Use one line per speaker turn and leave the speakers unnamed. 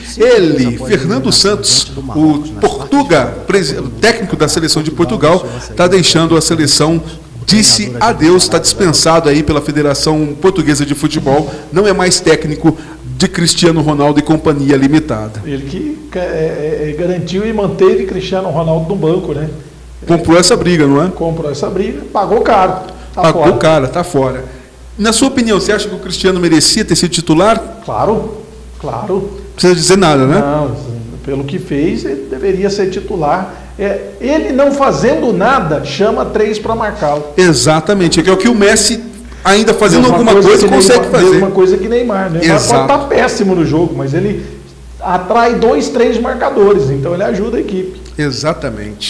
Ele, Fernando Santos, o técnico da seleção de Portugal, está deixando a seleção, disse adeus, está dispensado aí pela Federação Portuguesa de Futebol, não é mais técnico de Cristiano Ronaldo e Companhia Limitada.
Ele que garantiu e manteve Cristiano Ronaldo no banco, né?
Comprou essa briga, não é?
Comprou essa briga, pagou caro.
Pagou caro, está fora. Na sua opinião, você acha que o Cristiano merecia ter sido titular?
Claro. Não
precisa dizer nada, né?
Não, pelo que fez, ele deveria ser titular. Ele não fazendo nada, chama 3 para marcá-lo.
Exatamente, que é o que o Messi, ainda fazendo alguma coisa, consegue fazer.
Uma coisa que Neymar. Neymar pode estar péssimo no jogo, mas ele atrai 2, 3 marcadores, então ele ajuda a equipe.
Exatamente.